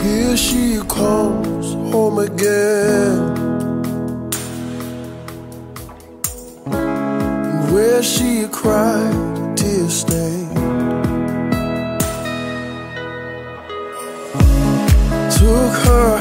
Here she comes home again, and where she cried, tears stained. Took her